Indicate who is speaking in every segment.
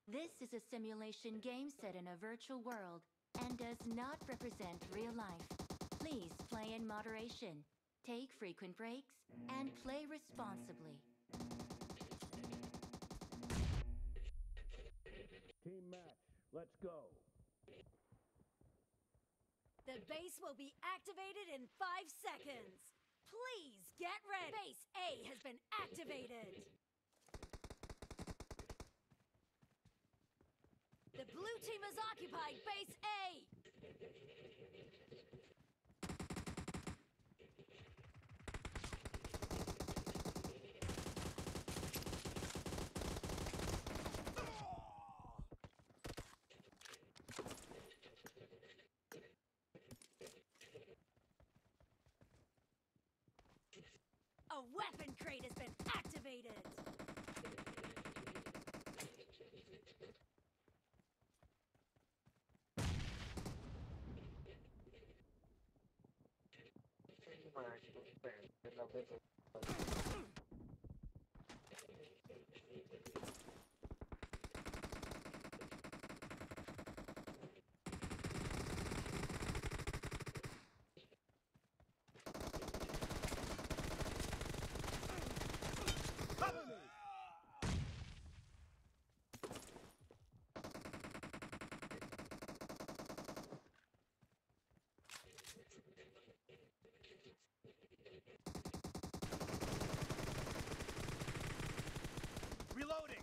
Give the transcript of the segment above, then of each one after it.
Speaker 1: This is a simulation game set in a virtual world and does not represent real life. Please play in moderation, take frequent breaks, and play responsibly.
Speaker 2: Team match, let's go.
Speaker 3: The base will be activated in 5 seconds. Please get ready. Base A has been activated. The blue team has occupied base A. A weapon crate has been activated.
Speaker 2: Cover me! Reloading!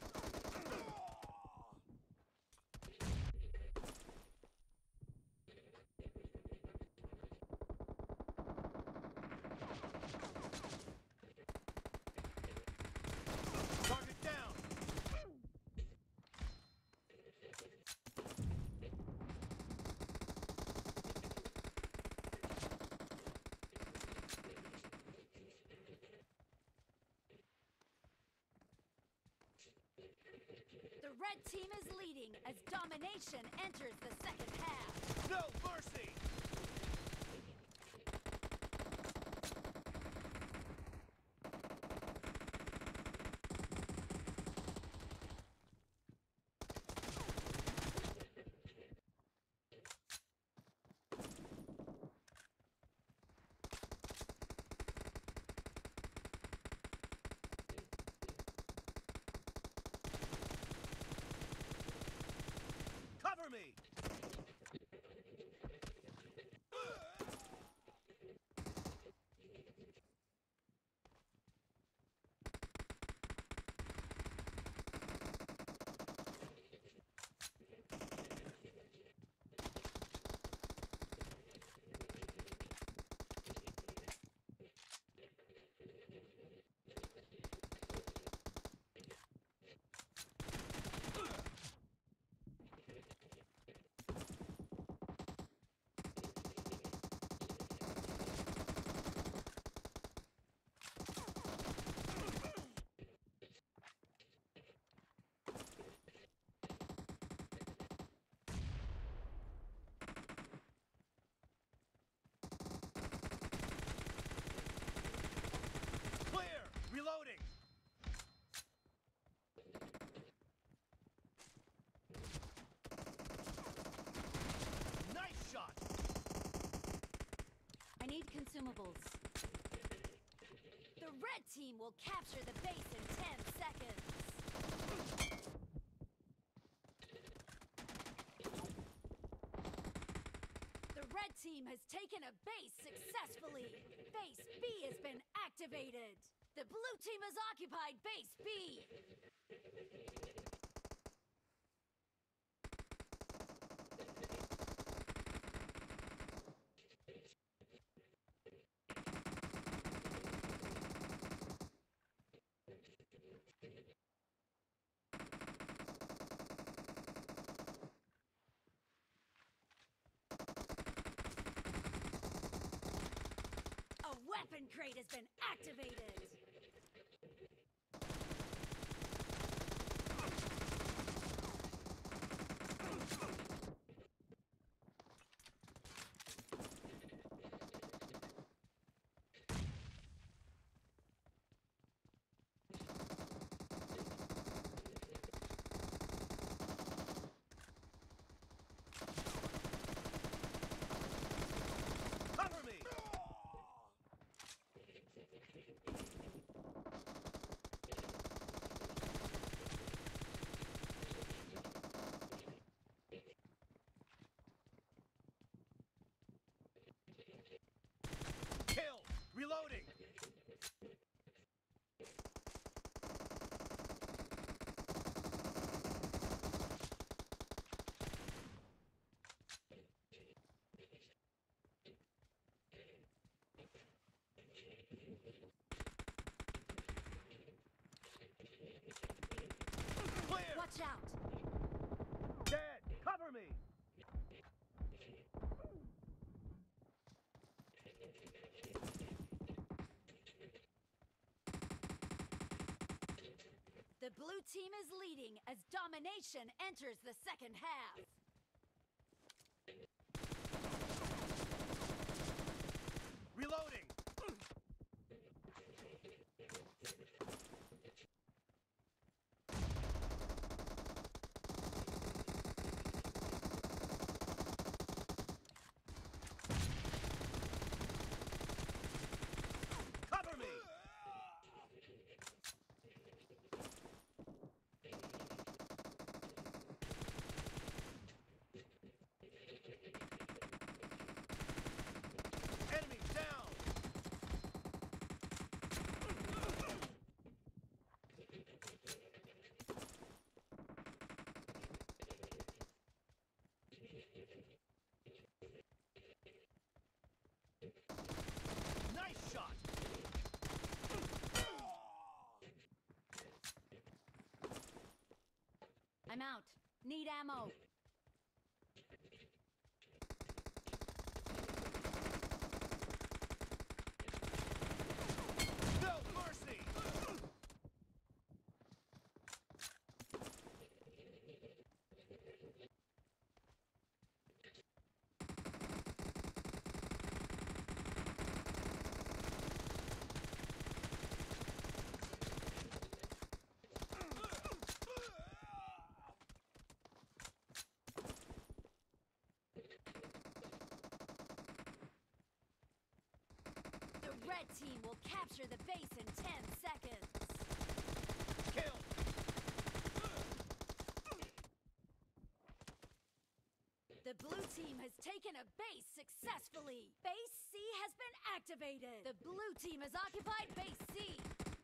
Speaker 2: Target down!
Speaker 3: The red team is leading as domination enters the second half.
Speaker 2: No mercy! Cover me! Clear! Reloading! Nice shot!
Speaker 3: I need consumables. The red team will capture the base in 10 seconds. The red team has taken a base successfully. Base B has been activated. The blue team has occupied base B. A weapon crate has been activated. Watch out!
Speaker 2: Dead! Cover me!
Speaker 3: The blue team is leading as domination enters the second half.
Speaker 2: Reloading! Cover me! Enemy down! Nice shot!
Speaker 3: I'm out. Need ammo.
Speaker 2: No mercy!
Speaker 3: The red team will capture the base in 10 seconds.
Speaker 2: Kill!
Speaker 3: The blue team has taken a base successfully. Base C has been activated. The blue team has occupied base C.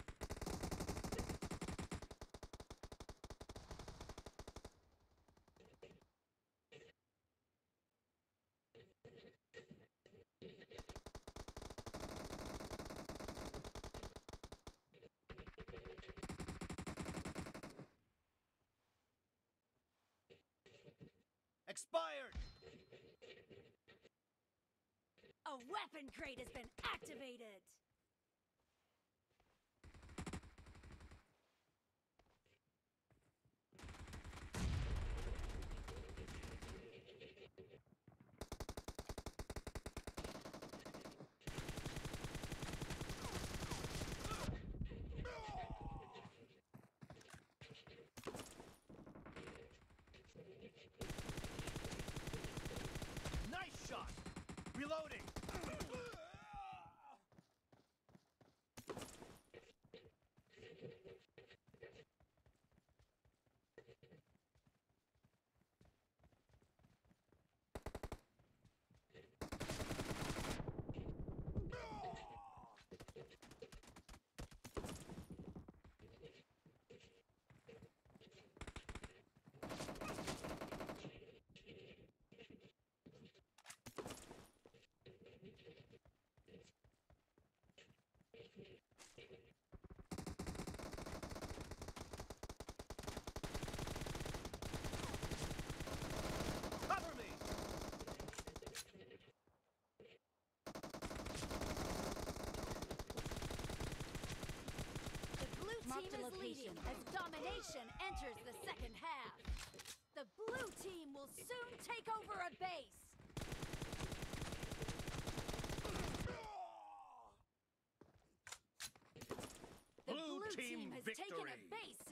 Speaker 2: Expired!
Speaker 3: A weapon crate has been activated.
Speaker 2: Nice shot! Reloading! Cover me!
Speaker 3: The blue
Speaker 1: Marked
Speaker 3: team
Speaker 1: a
Speaker 3: is
Speaker 1: location.
Speaker 3: leading as domination enters the second half. The blue team will soon take over a base. The
Speaker 2: Blue
Speaker 3: blue
Speaker 2: team
Speaker 3: team has taken a
Speaker 2: victory.
Speaker 3: base